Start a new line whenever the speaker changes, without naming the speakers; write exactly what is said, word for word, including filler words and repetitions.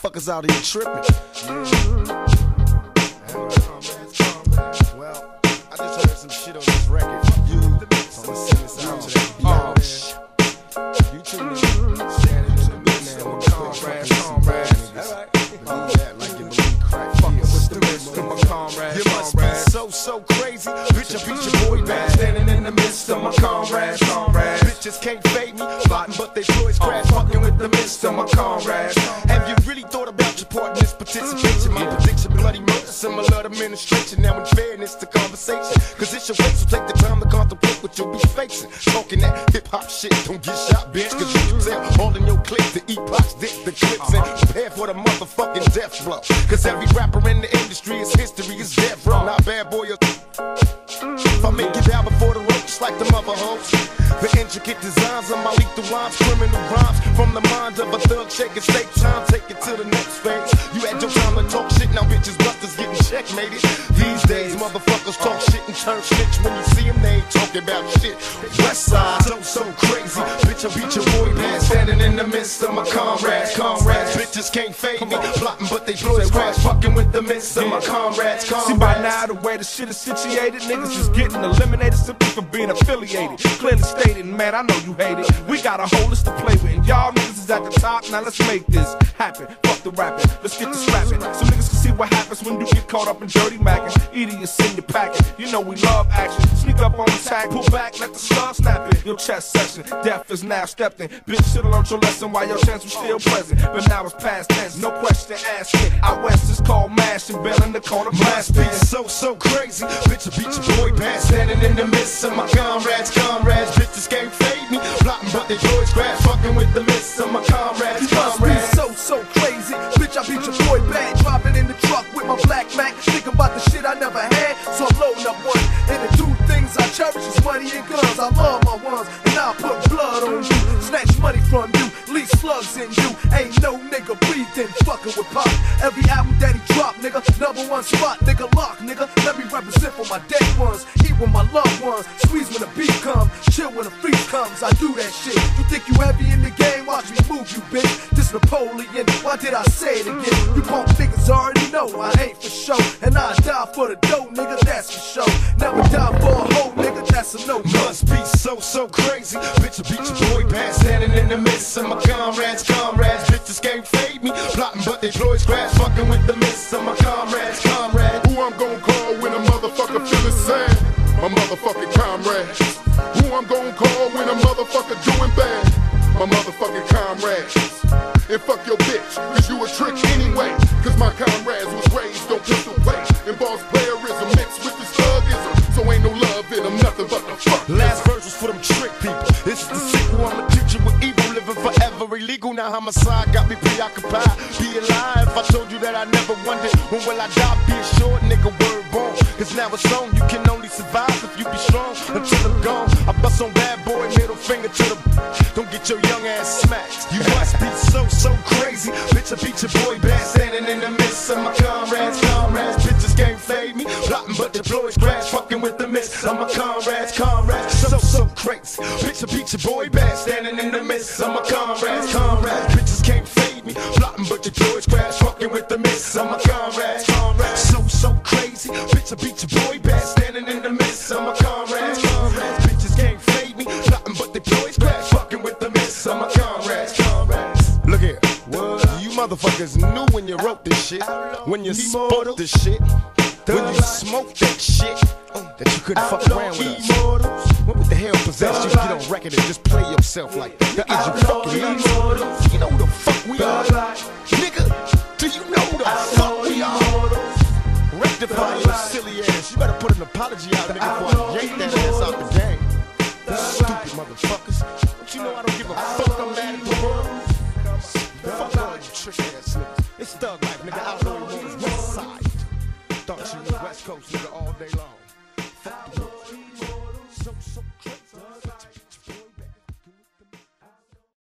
motherfuckers out here tripping. Well, I just heard some shit on this record. You, so I'ma send this out to that bitch. You two niggas standing in the midst of my comrades, comrades. Alright. Believe that like you believe crack. Fucking with the midst of my comrades. You must be so, so crazy. Bitch, I beat your boy back. Standing in the midst of my comrades, comrades. Bitches can't fade me, plotting but they Floyd's crash. Fucking with the midst of my comrades. Have you really thought about your part in this participation? My prediction, bloody murder, similar to administration. Now in fairness to conversation, cause it's your way, so take the time to contemplate what you'll be facing. Talking that hip-hop shit, don't get shot, bitch. Cause you can tell all in your clip, the epochs, dick the clips, and prepare for the motherfucking death blow. Cause every rapper in the industry is history, is death row. Not bad boy or if I make it down before the ropes like the mother hoes. The intricate designs of my lethal rhymes, criminal rhymes from the mind of a thug, shaking state time, take it to the next phase. You had your time to talk shit, now bitches busters getting checkmated. These days, motherfuckers talk shit and turn snitch. When you see them, they ain't talking about shit. West side, so, so crazy. Bitch, I beat your boy bad, standing in the midst of my comrades, comrades. Bitches can't fade me, plotting but they Floyd's crash, fucking with the midst of my comrades, comrades. See by now the way the shit is situated, niggas is getting eliminated simply for being affiliated. Clearly stated, man, I know you hate it. We got a whole list to play with, and y'all niggas is at the top. Now let's make this happen. Fuck the rapping, let's get to scrapping, so niggas can see what happens when you get caught up in dirty macking. Eating your sin, your packing. You know we love action. Sneak up on attack, pull back, let the slug snap it. Your chest section, death is now stepped in. Bitch, should've learned your lesson while your chance was still present, but now it's past tense. No question asked it. Out west is called mashing, bell in the corner blast. Beat so so crazy. Bitch, I beat your boy bad, standing in the midst of my comrades, comrades. Bitches can't fade me, plotting but they Floyd's crash, fucking with the midst of my comrades, comrades.
So so crazy. Bitch, I beat your boy bad, dropping in the truck with my black Mac. Think about the shit I never had, so I'm loading up one. And the two things I cherish is money and guns. I love my ones, and I'll put blood on you. Snatch money from you, leave slugs in you. Ain't no nigga breathing, fucking with pop. Every album that he drop, nigga, number one spot, nigga, lock, nigga. Let me represent for my dead ones, eat with my loved ones, squeeze when the beat comes, chill when the freeze comes. I do that shit. You think you heavy in the game? Watch me move, you bitch. This Napoleon, why did I say it again? You punk niggas already know I ain't for show, and I die for the dough, nigga, that's for show. Never die for a hoe, nigga, that's a no.
Must be so, so crazy. Bitch, I beat your boy bad, standing in the midst of my comrades, comrades. Bitches can't fade me, plotting but they Floyd's crash, fucking with the midst of my comrades, comrades.
Who I'm gon' call when a motherfucker feel sad? My motherfucking comrades. Who I'm gon' call when a motherfucker doing bad? My motherfucking comrades. And fuck your bitch, cause you a trick anyway. Cause my comrades was raised on pistol play and boss playerism mixed with this thugism. So ain't no love in them, nothing but the fuck.
Last verse was for them trick people. This is the sequel, I'm a future with evil, living forever illegal. Now homicide got me preoccupied. Be alive, I told you that I never wondered when will I die. Be assured, nigga, word born. Cause now it's on, you can only survive if you be strong until I'm gone. I bust on bad boy, middle finger to the don't get your young ass smacked. You must be so, so crazy. Bitch, I beat your boy bad, standing in the midst of my comrades, comrades. Bitches can't fade me, plotting but the Floyd's crash, fucking with the midst of my comrades, comrades. So, so crazy. Bitch, I beat your boy bad, standing in the midst of my comrades, comrades. Bitches can't fade me, plotting but the Floyd's crash, fucking with the midst of my comrades, comrades. So, so crazy. Bitch, I beat your boy bad, standing in the midst of my comrades, comrades. Bitches can't fade me, plotting but the Floyd's crash, fucking with the midst of my comrades, comrades. Look here, you motherfuckers knew when you wrote this shit, when you spoke this shit, when you smoked that shit, that you couldn't fuck around with us. What the hell possessed you to get on record and just play yourself like that? Is you fucking nuts? You know who the fuck we are, nigga? Do you know who the fuck we are? Rectify your silly ass. You better put an apology out, nigga, before I yank that ass out the game. Stupid motherfuckers. Don't you know I don't give a fuck? I'm mad at the world. Fuck all you trick ass niggas. It's thug life, nigga. Outlaw you on the west side. Thought you was West Coast, nigga, all day long. Fuck the world.